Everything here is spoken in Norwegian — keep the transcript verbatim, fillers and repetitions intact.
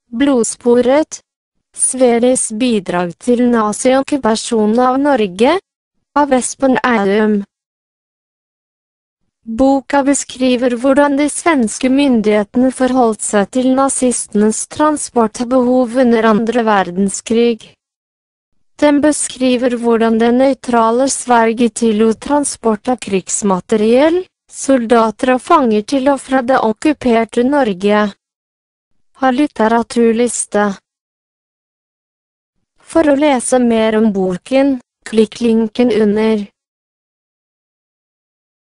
Blodsporet. Sveriges bidrag til nazi-okkupasjonen av Norge, av Espen Eidum. Boka beskriver hvordan de svenske myndighetene forholdt seg til nazistenes transportbehov under andre verdenskrig. Den beskriver hvordan det nøytrale Sverige tillot transport av krigsmateriell, soldater og fanger til og fra det okkuperte Norge. Ha litteraturliste. For å lese mer om boken, klikk linken under.